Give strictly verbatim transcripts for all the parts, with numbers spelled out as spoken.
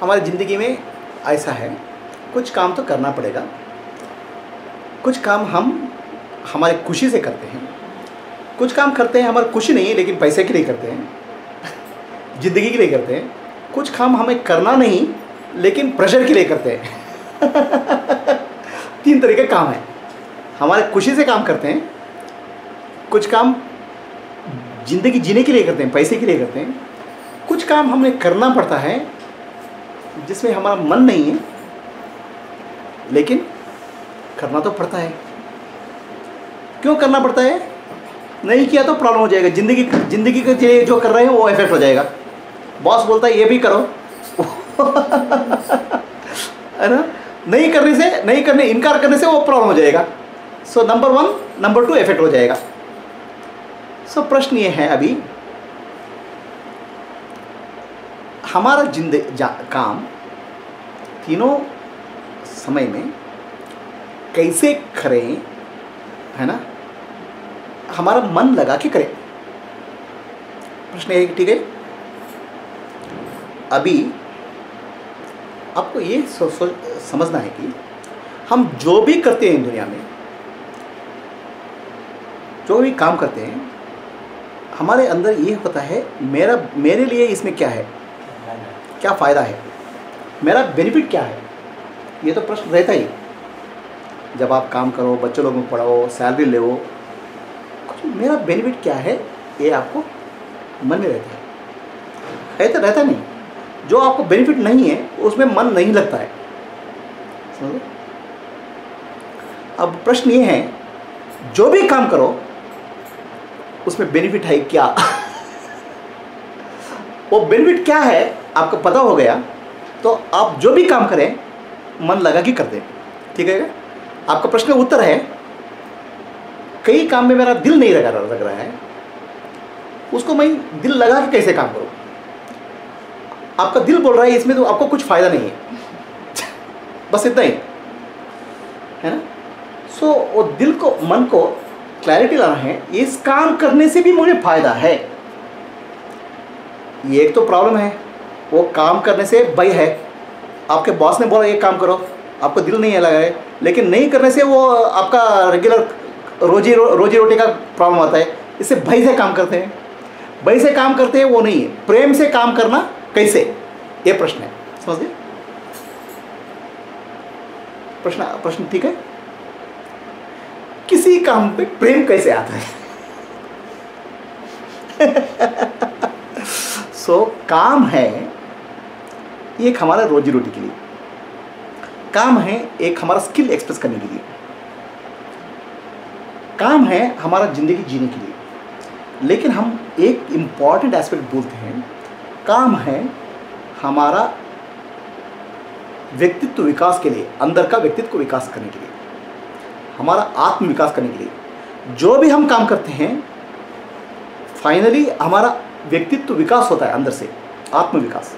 हमारी ज़िंदगी में ऐसा है, कुछ काम तो करना पड़ेगा। कुछ काम हम हमारी खुशी से करते हैं, कुछ काम करते हैं हमारी खुशी नहीं है लेकिन पैसे के लिए करते हैं, ज़िंदगी के लिए करते हैं। कुछ काम हमें करना नहीं लेकिन प्रेशर के लिए करते हैं। तीन तरीके काम हैं। हमारे खुशी से काम करते हैं, कुछ काम ज़िंदगी जीने के लिए करते हैं, पैसे के लिए करते हैं, कुछ काम हमें करना पड़ता है जिसमें हमारा मन नहीं है लेकिन करना तो पड़ता है। क्यों करना पड़ता है? नहीं किया तो प्रॉब्लम हो जाएगा, ज़िंदगी ज़िंदगी के जो कर रहे हैं वो इफेक्ट हो जाएगा। बॉस बोलता है ये भी करो है ना, नहीं करने से नहीं करने इनकार करने से वो प्रॉब्लम हो जाएगा। So number one, number two effect हो जाएगा। सो so, प्रश्न ये है अभी हमारा जिंदगी काम तीनों समय में कैसे करें, है ना, हमारा मन लगा के करें। प्रश्न है, ठीक है। अभी आपको ये सो, सो, समझना है कि हम जो भी करते हैं दुनिया में, जो भी काम करते हैं, हमारे अंदर ये होता है मेरा मेरे लिए इसमें क्या है, क्या फ़ायदा है, मेरा बेनिफिट क्या है। ये तो प्रश्न रहता ही। जब आप काम करो, बच्चों लोगों को पढ़ाओ, सैलरी ले, कुछ मेरा बेनिफिट क्या है ये आपको मन में रहता है। है तो रहता नहीं। जो आपको बेनिफिट नहीं है उसमें मन नहीं लगता है, समझो। अब प्रश्न ये है, जो भी काम करो उसमें बेनिफिट है क्या? वो बेनिफिट क्या है आपको पता हो गया तो आप जो भी काम करें मन लगा के कर दें, ठीक है। आपका प्रश्न का उत्तर है कई काम में मेरा दिल नहीं लगा लग रहा है, उसको मैं दिल लगा के कैसे काम करूं। आपका दिल बोल रहा है इसमें तो आपको कुछ फायदा नहीं है, बस इतना ही है ना। सो वो दिल को, मन को क्लैरिटी लाना है, इस काम करने से भी मुझे फायदा है। ये एक तो प्रॉब्लम है, वो काम करने से भय है। आपके बॉस ने बोला ये काम करो, आपको दिल नहीं लगा है, लेकिन नहीं करने से वो आपका रेगुलर रोजी रो, रोजी रोटी का प्रॉब्लम आता है। इससे भय से काम करते हैं, भय से काम करते हैं, वो नहीं है। प्रेम से काम करना कैसे, ये प्रश्न है, समझ गए? प्रश्न प्रश्न ठीक है। किसी काम पे प्रेम कैसे आता है? सो so, काम है एक हमारा रोजी रोटी के लिए, काम है एक हमारा स्किल एक्सप्रेस करने के लिए, काम है हमारा ज़िंदगी जीने के लिए। लेकिन हम एक इम्पॉर्टेंट एस्पेक्ट बोलते हैं, काम है हमारा व्यक्तित्व विकास के लिए, अंदर का व्यक्तित्व को विकास करने के लिए, हमारा आत्म विकास करने के लिए। जो भी हम काम करते हैं फाइनली हमारा व्यक्तित्व विकास होता है अंदर से, आत्म विकास।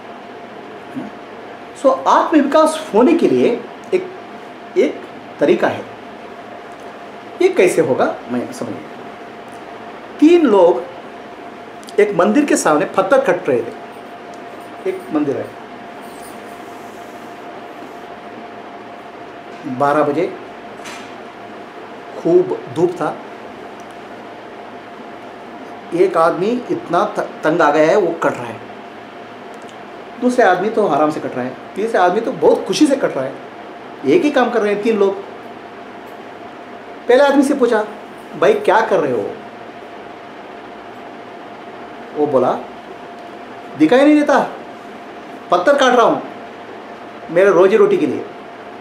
सो so, आत्म विकास होने के लिए एक एक तरीका है। ये कैसे होगा मैं समझिए। तीन लोग एक मंदिर के सामने पत्थर कट रहे थे। एक मंदिर है, बारह बजे खूब धूप था। एक आदमी इतना तंग आ गया है वो कट रहा है, दूसरे आदमी तो आराम से कट रहा है, तीसरे आदमी तो बहुत खुशी से कट रहा है। एक ही काम कर रहे हैं तीन लोग। पहले आदमी से पूछा भाई क्या कर रहे हो? वो बोला दिखाई नहीं देता, पत्थर काट रहा हूं मेरे रोजी रोटी के लिए।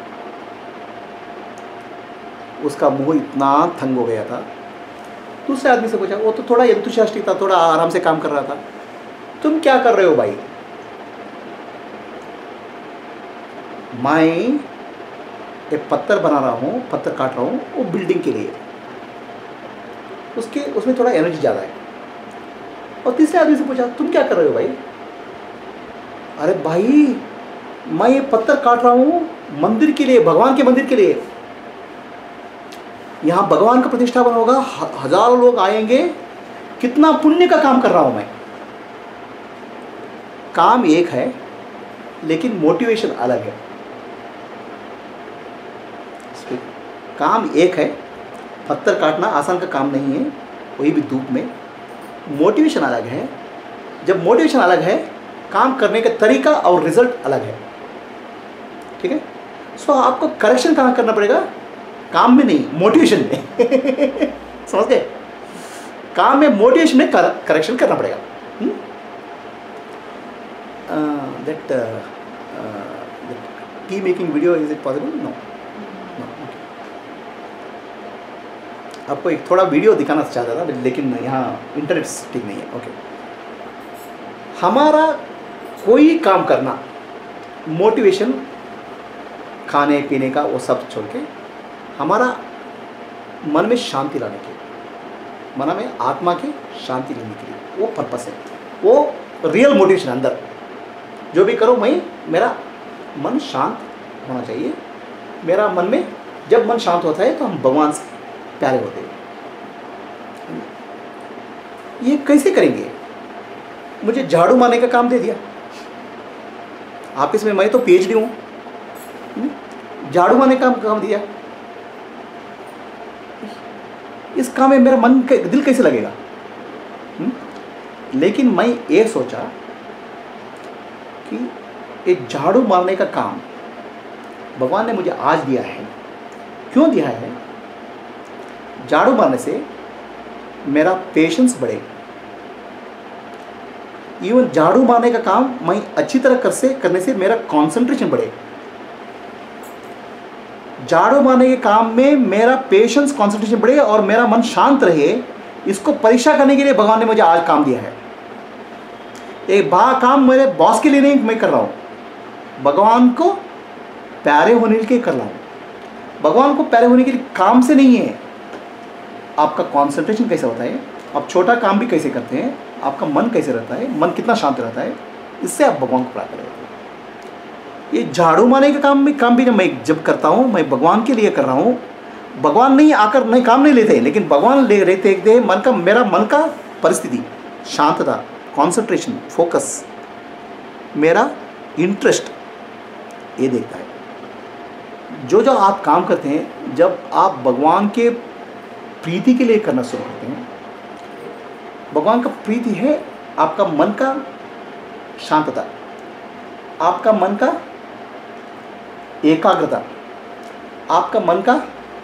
उसका मुंह इतना तंग हो गया था। दूसरे आदमी से पूछा, वो तो थोड़ा एंथुसियास्टिक था, थोड़ा आराम से काम कर रहा था। तुम क्या कर रहे हो भाई? मैं एक पत्थर बना रहा हूँ, पत्थर काट रहा हूँ वो बिल्डिंग के लिए, उसके उसमें थोड़ा एनर्जी ज़्यादा है। और तीसरे आदमी से पूछा तुम क्या कर रहे हो भाई? अरे भाई मैं ये पत्थर काट रहा हूँ मंदिर के लिए, भगवान के मंदिर के लिए। यहाँ भगवान का प्रतिष्ठापन होगा, हजारों लोग आएंगे, कितना पुण्य का काम कर रहा हूँ मैं। काम एक है लेकिन मोटिवेशन अलग है। काम एक है, पत्थर काटना आसान का काम नहीं है, वही भी धूप में। मोटिवेशन अलग है। जब मोटिवेशन अलग है, काम करने का तरीका और रिजल्ट अलग है। ठीक है, सो आपको करेक्शन कहाँ करना पड़ेगा? काम में नहीं, मोटिवेशन में। समझ गए? काम में मोटिवेशन में करेक्शन करना पड़ेगा। That tea making video, is it possible? No. आपको एक थोड़ा वीडियो दिखाना चाहता था, लेकिन यहाँ इंटरनेट ठीक नहीं है। ओके, हमारा कोई काम करना, मोटिवेशन खाने पीने का वो सब छोड़ के हमारा मन में शांति लाने के, मन में आत्मा के शांति लेने के लिए, वो पर्पस है, वो रियल मोटिवेशन। अंदर जो भी करो, मैं मेरा मन शांत होना चाहिए। मेरा मन में जब मन शांत होता है तो हम भगवान से प्यारे होते हैं। ये कैसे करेंगे? मुझे झाड़ू मारने का काम दे दिया ऑफिस में, मैं तो पीएचडी हूँ, झाड़ू मारने का काम दिया, इस काम में मेरा मन दिल कैसे लगेगा? हुँ? लेकिन मैं ये सोचा कि एक झाड़ू मारने का काम भगवान ने मुझे आज दिया है। क्यों दिया है? झाड़ू मारने से मेरा पेशेंस बढ़ेगा। इवन झाड़ू मारने का काम मैं अच्छी तरह कर से करने से मेरा कंसंट्रेशन बढ़ेगा। झाड़ू मारने के काम में मेरा पेशेंस, कंसंट्रेशन बढ़ेगा और मेरा मन शांत रहे। इसको परीक्षा करने के लिए भगवान ने मुझे आज काम दिया है। एक बा काम मेरे बॉस के लिए नहीं मैं कर रहा हूँ, भगवान को प्यारे होने के लिए कर रहा हूँ। भगवान को प्यारे होने के लिए काम से नहीं है, आपका कंसंट्रेशन कैसा होता है, आप छोटा काम भी कैसे करते हैं, आपका मन कैसे रहता है, मन कितना शांत रहता है, इससे आप भगवान को प्राप्त करेंगे। ये झाड़ू मारने का काम भी काम भी मैं जब करता हूँ, मैं भगवान के लिए कर रहा हूँ। भगवान नहीं आकर नहीं काम नहीं लेते, लेकिन भगवान ले रहते देखते मन का, मेरा मन का परिस्थिति, शांतता, कंसंट्रेशन, फोकस, मेरा इंटरेस्ट ये देखता है। जो जो आप काम करते हैं, जब आप भगवान के प्रीति के लिए करना शुरू करते हैं, भगवान का प्रीति है आपका मन का शांतता, आपका मन का एकाग्रता, आपका मन का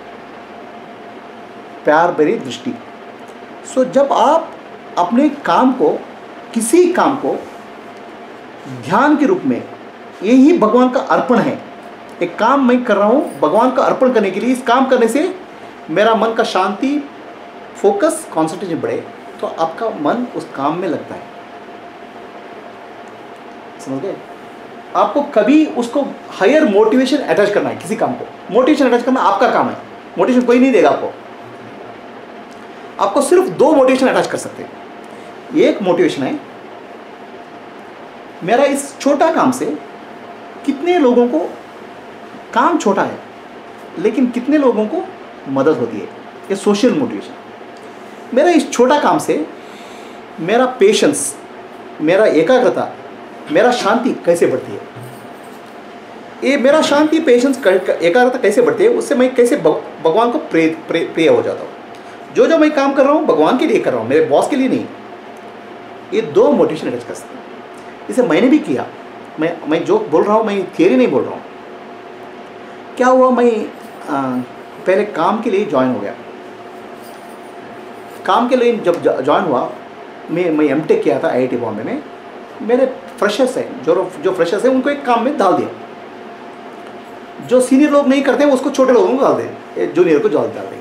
प्यार भरी दृष्टि। सो जब आप अपने काम को, किसी काम को ध्यान के रूप में, यही भगवान का अर्पण है। एक काम मैं कर रहा हूँ भगवान का अर्पण करने के लिए, इस काम करने से मेरा मन का शांति, फोकस, कंसंट्रेशन बढ़े, तो आपका मन उस काम में लगता है। समझ गए? आपको कभी उसको हायर मोटिवेशन अटैच करना है, किसी काम को मोटिवेशन अटैच करना आपका काम है। मोटिवेशन कोई नहीं देगा आपको, आपको सिर्फ दो मोटिवेशन अटैच कर सकते हैं। एक मोटिवेशन है, मेरा इस छोटा काम से कितने लोगों को, काम छोटा है लेकिन कितने लोगों को मदद होती है, ये सोशल मोटिवेशन। मेरा इस छोटा काम से मेरा पेशेंस, मेरा एकाग्रता, मेरा शांति कैसे बढ़ती है, ये मेरा शांति, पेशेंस, एकाग्रता कैसे बढ़ती है, उससे मैं कैसे भगवान को प्रिय प्रिय हो जाता हूँ। जो जो मैं काम कर रहा हूँ भगवान के लिए कर रहा हूँ, मेरे बॉस के लिए नहीं। ये दो मोटिवेशन अटैच कर सकते हैं। इसे मैंने भी किया। मैं मैं जो बोल रहा हूँ, मैं थियरी नहीं बोल रहा हूँ। क्या हुआ, मैं आ, पहले काम के लिए ज्वाइन हो गया। काम के लिए जब ज्वाइन हुआ, मैं मैं एम टेक किया था आई आई टी बॉम्बे में। मेरे फ्रेशर्स हैं, जो जो फ्रेशर्स हैं उनको एक काम में डाल दिया। जो सीनियर लोग नहीं करते हैं उसको छोटे लोगों को डाल दें, जूनियर को डाल दें।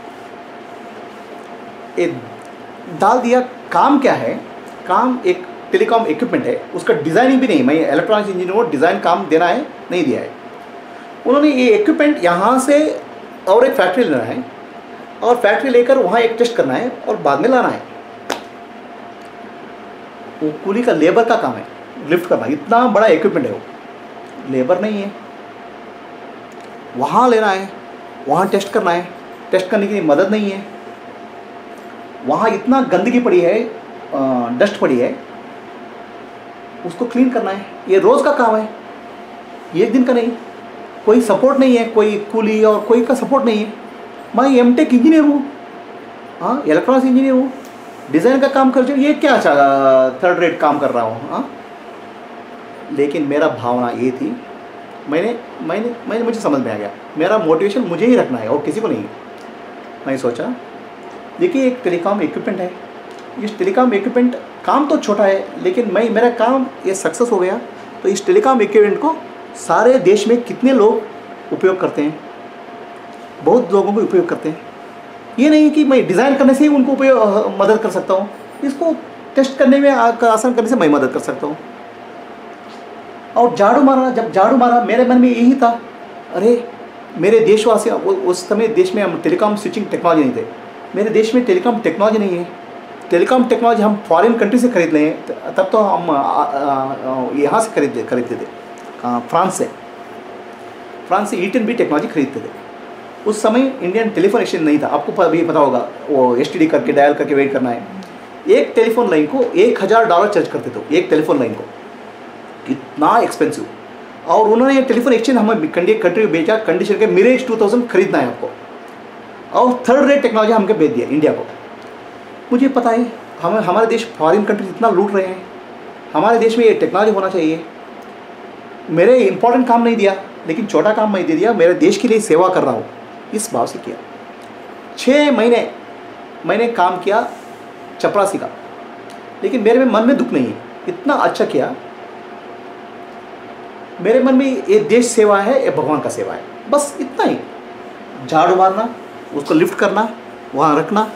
ये डाल दिया। काम क्या है? काम एक टेलीकॉम इक्विपमेंट है, उसका डिज़ाइनिंग भी नहीं, मैं इलेक्ट्रॉनिक्स इंजीनियर को डिज़ाइन काम देना है, नहीं दिया है। उन्होंने ये इक्विपमेंट यहाँ से और एक फैक्ट्री लेना है, और फैक्ट्री लेकर वहाँ एक टेस्ट करना है और बाद में लाना है। वो कूली का, लेबर का काम है, लिफ्ट करना। इतना बड़ा इक्विपमेंट है, वो लेबर नहीं है। वहाँ लेना है, वहाँ टेस्ट करना है, टेस्ट करने के लिए मदद नहीं है। वहाँ इतना गंदगी पड़ी है, डस्ट पड़ी है, उसको क्लीन करना है। ये रोज़ का काम है। एक दिन का नहीं, कोई सपोर्ट नहीं है, कोई कूली और कोई का सपोर्ट नहीं है। मैं एम टेक इंजीनियर हूँ, हाँ इलेक्ट्रॉनिक्स इंजीनियर हूँ, डिज़ाइन का काम कर, ये क्या थर्ड रेट काम कर रहा हूँ। हाँ लेकिन मेरा भावना ये थी, मैंने मैंने मैंने मुझे समझ में आ गया, मेरा मोटिवेशन मुझे ही रखना है और किसी को नहीं है। मैं सोचा देखिए एक टेलीकॉम इक्विपमेंट है, इस टेलीकॉम इक्विपमेंट काम तो छोटा है लेकिन मैं मेरा काम ये सक्सेस हो गया तो इस टेलीकॉम इक्विपमेंट को सारे देश में कितने लोग उपयोग करते हैं, बहुत लोगों को उपयोग करते हैं। ये नहीं कि मैं डिज़ाइन करने से ही उनको उपयोग मदद कर सकता हूँ, इसको टेस्ट करने में आसान करने से मैं मदद कर सकता हूँ। और झाड़ू मारा, जब झाड़ू मारा मेरे मन में यही था, अरे मेरे देशवासी, उस समय देश में हम टेलीकॉम स्विचिंग टेक्नोलॉजी नहीं थे, मेरे देश में टेलीकॉम टेक्नोलॉजी नहीं है। टेलीकॉम टेक्नोलॉजी हम फॉरेन कंट्री से खरीद लें, तब तो हम यहाँ से खरीद खरीदते थे, फ्रांस से फ्रांस से ई टेन बी टेक्नोलॉजी खरीदते थे। उस समय इंडियन टेलीफोन एक्सचेंज नहीं था, आपको अभी पता होगा, वो एस टी डी करके डायल करके वेट करना है। एक टेलीफोन लाइन को एक हज़ार डॉलर चार्ज करते थे, एक टेलीफोन लाइन को, कितना एक्सपेंसिव। और उन्होंने टेलीफोन एक्सचेंज हमें कंट्री बेचा कंडीशन के, मिरेज टू थाउजेंड खरीदना है आपको, और थर्ड रेट टेक्नोलॉजी हमको बेच दिया इंडिया को। मुझे पता है हमें हमारे देश फॉरेन कंट्री इतना लूट रहे हैं, हमारे देश में ये टेक्नोलॉजी होना चाहिए। मेरे इंपॉर्टेंट काम नहीं दिया लेकिन छोटा काम मैं दे दिया, मेरे देश के लिए सेवा कर रहा हूँ, इस भाव से किया। छः महीने मैंने काम किया चपरासी का, लेकिन मेरे में मन में दुख नहीं है, इतना अच्छा किया। मेरे मन में ये देश सेवा है, ये भगवान का सेवा है, बस इतना ही। झाड़ू मारना, उसको लिफ्ट करना, वहाँ रखना।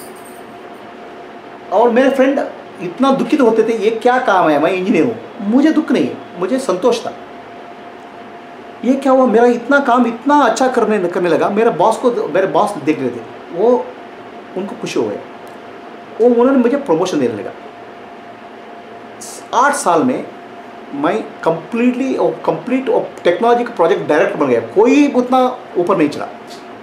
और मेरे फ्रेंड इतना दुखित होते थे, ये क्या काम है, मैं इंजीनियर हूँ। मुझे दुख नहीं, मुझे संतोष था। ये क्या हुआ, मेरा इतना काम इतना अच्छा करने करने लगा। मेरे बॉस को, मेरे बॉस देख रहे थे, वो उनको खुशी हो गया, वो उन्होंने मुझे प्रमोशन देने लगा। आठ साल में मैं कंप्लीटली और कंप्लीट और टेक्नोलॉजी का प्रोजेक्ट डायरेक्टर बन गया, कोई उतना ऊपर नहीं चला।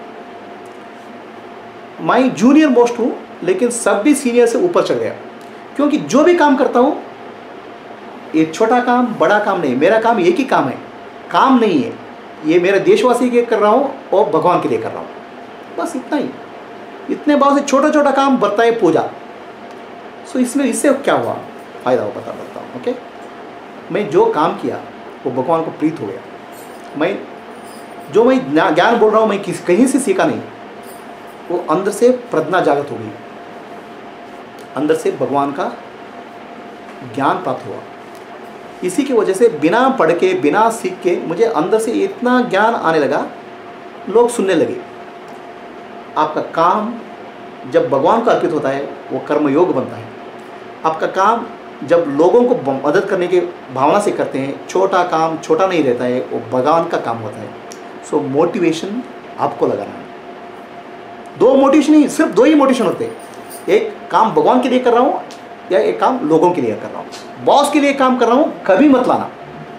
मैं जूनियर मोस्ट हूँ लेकिन सब भी सीनियर से ऊपर चढ़ गया, क्योंकि जो भी काम करता हूँ ये छोटा काम बड़ा काम नहीं, मेरा काम एक ही काम है, काम नहीं है ये, मेरे देशवासी के कर रहा हूँ और भगवान के लिए कर रहा हूँ, बस इतना ही। इतने बहुत से छोटा छोटा काम बरता है पूजा। सो इसमें इससे क्या हुआ फ़ायदा हो बता बता हूँ। ओके, मैं जो काम किया वो भगवान को प्रीत हो गया। मैं जो मैं ज्ञान बोल रहा हूँ मैं किस कहीं से सीखा नहीं, वो अंदर से प्रज्ञा जागृत हो गई, अंदर से भगवान का ज्ञान प्राप्त हुआ। इसी की वजह से बिना पढ़ के बिना सीख के मुझे अंदर से इतना ज्ञान आने लगा, लोग सुनने लगे। आपका काम जब भगवान को अर्पित होता है वो कर्मयोग बनता है। आपका काम जब लोगों को मदद करने के भावना से करते हैं, छोटा काम छोटा नहीं रहता है, वो भगवान का काम होता है। सो मोटिवेशन आपको लगाना है। दो मोटिवेशन ही, सिर्फ दो ही मोटिवेशन होते हैं, एक काम भगवान के लिए कर रहा हूँ या एक काम लोगों के लिए कर रहा हूँ। बॉस के लिए काम कर रहा हूँ कभी मत लाना।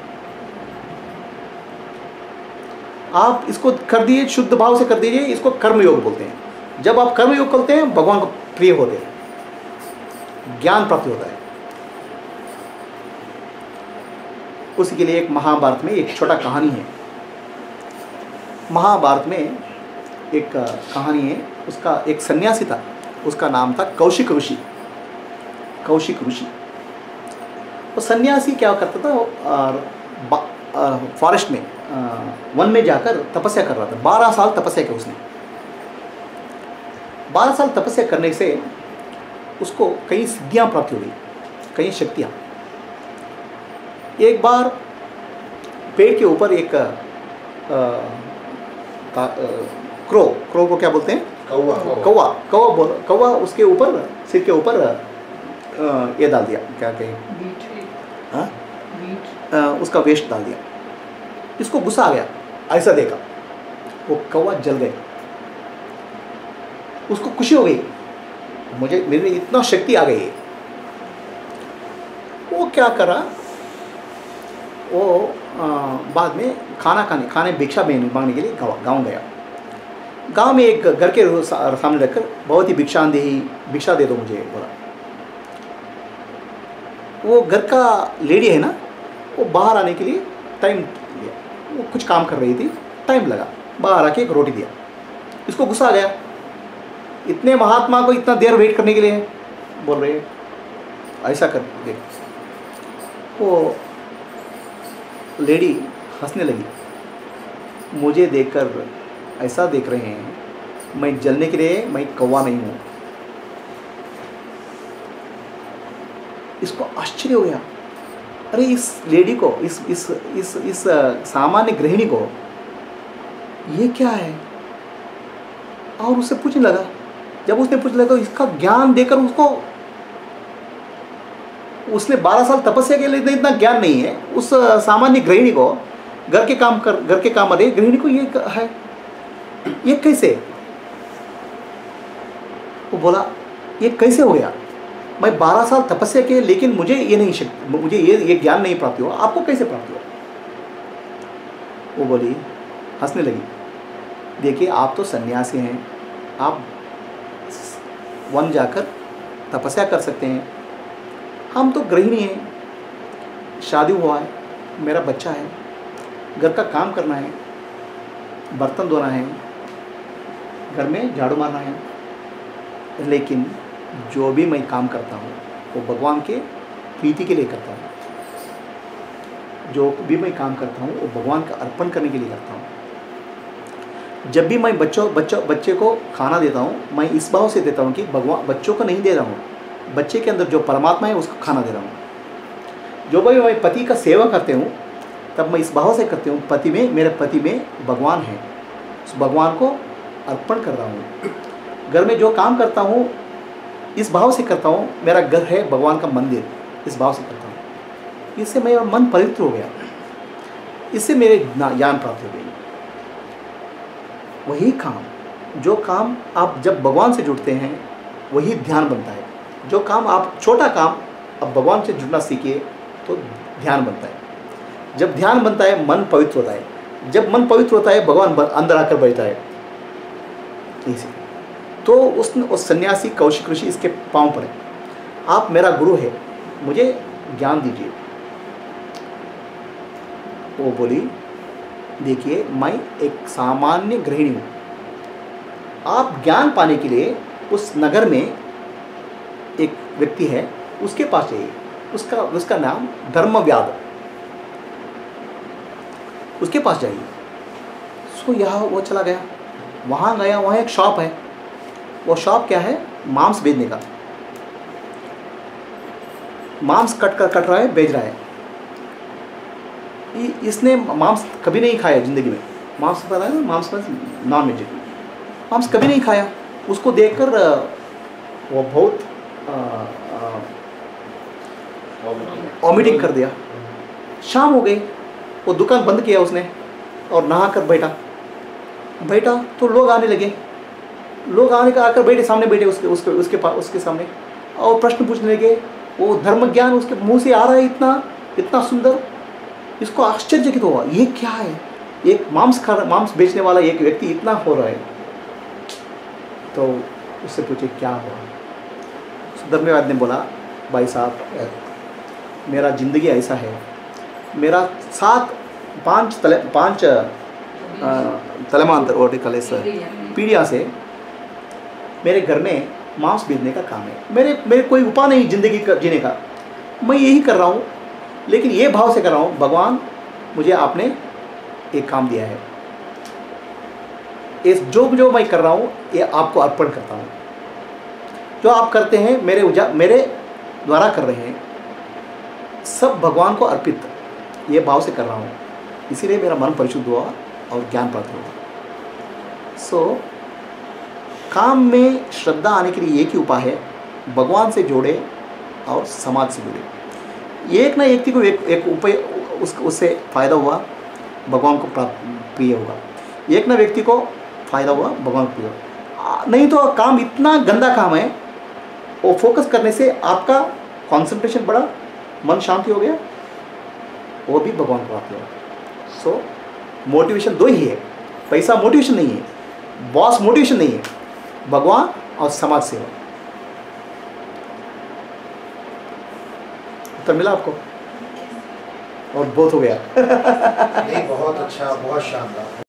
आप इसको कर दिए, शुद्ध भाव से कर दीजिए, इसको कर्मयोग बोलते हैं। जब आप कर्मयोग करते हैं भगवान को प्रिय होते हैं, ज्ञान प्राप्त होता है। उसी के लिए एक महाभारत में एक छोटा कहानी है। महाभारत में एक कहानी है, उसका एक सन्यासी था, उसका नाम था कौशिक ऋषि। कौशिक ऋषि वो सन्यासी क्या करता था, फॉरेस्ट में, वन में जाकर तपस्या कर रहा था। बारह साल तपस्या की उसने। बारह साल तपस्या करने से उसको कई सिद्धियाँ प्राप्त हो गई, कई शक्तियाँ। एक बार पेड़ के ऊपर एक आ, आ, क्रो क्रो को क्या बोलते हैं, कौवा कौवा कौवा बोल कौवा उसके ऊपर, सिर के ऊपर ये डाल दिया, क्या कहें, हाँ, उसका वेस्ट डाल दिया। इसको गुस्सा आ गया, ऐसा देखा, वो कौवा जल गए। उसको खुशी हो गई, मुझे मेरे में इतना शक्ति आ गई है। वो क्या करा, वो आ, बाद में खाना खाने खाने भिक्षा मांगने के लिए गाँव गया। गांव में एक घर के सामने रखकर बहुत ही भिक्षा दे भिक्षा दे दो मुझे बोला। वो घर का लेडी है ना, वो बाहर आने के लिए टाइम लिया। वो कुछ काम कर रही थी, टाइम लगा, बाहर आके एक रोटी दिया। इसको गुस्सा आ गया, इतने महात्मा को इतना देर वेट करने के लिए बोल रहे हैं, ऐसा कर दे। वो लेडी हंसने लगी, मुझे देखकर ऐसा देख रहे हैं, मैं जलने के लिए मैं कौवा नहीं हूँ। इसको आश्चर्य हो गया, अरे इस लेडी को, इस इस इस इस सामान्य गृहिणी को ये क्या है। और उससे पूछने लगा, जब उसने पूछने लगा इसका ज्ञान देकर उसको, उसने बारह साल तपस्या के लिए इतना ज्ञान नहीं है, उस सामान्य गृहिणी को, घर के काम कर घर के काम वाले गृहिणी को ये है, ये कैसे। वो बोला ये कैसे हो गया, मैं बारह साल तपस्या किए लेकिन मुझे ये नहीं शक्ति, मुझे ये ये ज्ञान नहीं प्राप्त हुआ, आपको कैसे प्राप्त हुआ। वो बोली, हंसने लगी, देखिए आप तो सन्यासी हैं, आप वन जाकर तपस्या कर सकते हैं, हम तो गृहिणी हैं, शादी हुआ है, मेरा बच्चा है, घर का काम करना है, बर्तन धोना है, घर में झाड़ू मारना है, लेकिन जो भी मैं काम करता हूँ वो भगवान के प्रीति के लिए करता हूँ, जो भी मैं काम करता हूँ वो भगवान का अर्पण करने के लिए करता हूँ। जब भी मैं बच्चों बच्चों बच्चे को खाना देता हूँ, मैं इस भाव से देता हूँ कि भगवान, बच्चों को नहीं दे रहा हूँ, बच्चे के अंदर जो परमात्मा है उसको खाना दे रहा हूँ। जो भी मैं पति का सेवा करते हूँ तब मैं इस भाव से करती हूँ, पति में, मेरे पति में भगवान है, उस भगवान को अर्पण कर रहा हूँ। घर में जो काम करता हूँ इस भाव से करता हूँ, मेरा घर है भगवान का मंदिर, इस भाव से करता हूँ। इससे मेरा मन पवित्र हो गया, इससे मेरे ज्ञान प्राप्त हो गई। वही काम, जो काम आप जब भगवान से जुड़ते हैं वही ध्यान बनता है। जो काम आप, छोटा काम अब भगवान से जुड़ना सीखिए तो ध्यान बनता है। जब ध्यान बनता है मन पवित्र होता है, जब मन पवित्र होता है भगवान अंदर आकर बैठता है। इसी तो उस उस सन्यासी कौशिक ऋषि इसके पांव पड़े, आप मेरा गुरु है, मुझे ज्ञान दीजिए। वो बोली, देखिए मैं एक सामान्य गृहिणी हूँ, आप ज्ञान पाने के लिए उस नगर में एक व्यक्ति है, उसके पास जाइए, उसका उसका नाम धर्मव्याद, उसके पास जाइए। सो यहाँ वो चला गया, वहाँ गया, वहाँ एक शॉप है, वो शॉप क्या है, मांस बेचने का, मांस कट कर कट रहा है, बेच रहा है। इसने मांस कभी नहीं खाया जिंदगी में, मांस पता है ना, मांस नॉन वेज, मांस कभी नहीं खाया। उसको देखकर वो बहुत वॉमिटिंग कर दिया। शाम हो गई, वो दुकान बंद किया उसने और नहा कर बैठा बैठा तो लोग आने लगे, लोग आने का आकर बैठे, सामने बैठे उसके उसके उसके पास, उसके सामने, और प्रश्न पूछने लगे। वो धर्म ज्ञान उसके मुंह से आ रहा है, इतना इतना सुंदर। इसको आश्चर्यचकित हुआ, ये क्या है, एक मांस खा मांस बेचने वाला एक व्यक्ति इतना हो रहा है। तो उससे पूछे क्या हुआ। धर्मव्याद ने बोला, भाई साहब मेरा ज़िंदगी ऐसा है, मेरा सात पाँच तले पाँच तलेमांतर और कलेस पीढ़ियाँ से मेरे घर में मांस बेचने का काम है। मेरे मेरे कोई उपाय नहीं ज़िंदगी का जीने का, मैं यही कर रहा हूँ, लेकिन ये भाव से कर रहा हूँ, भगवान मुझे आपने एक काम दिया है, इस जो जो मैं कर रहा हूँ ये आपको अर्पण करता हूँ। जो आप करते हैं मेरे उजा मेरे द्वारा कर रहे हैं, सब भगवान को अर्पित, ये भाव से कर रहा हूँ, इसीलिए मेरा मन परिशुद्ध हुआ और ज्ञान प्राप्त हुआ। सो so, काम में श्रद्धा आने के लिए एक ही उपाय है, भगवान से जोड़े और समाज से जुड़े। एक ना एक व्यक्ति को एक एक उपाय उस उससे फ़ायदा हुआ, भगवान को प्राप्त प्रिय होगा। एक ना व्यक्ति को फ़ायदा हुआ, भगवान को प्रिय होगा। नहीं तो काम इतना गंदा काम है, वो फोकस करने से आपका कंसंट्रेशन बढ़ा, मन शांति हो गया, वो भी भगवान को प्राप्त होगा। सो मोटिवेशन दो ही है, पैसा मोटिवेशन नहीं है, बॉस मोटिवेशन नहीं है, भगवान और समाज सेवा। उत्तर मिला आपको? और बहुत हो गया। नहीं, बहुत अच्छा, बहुत शानदार।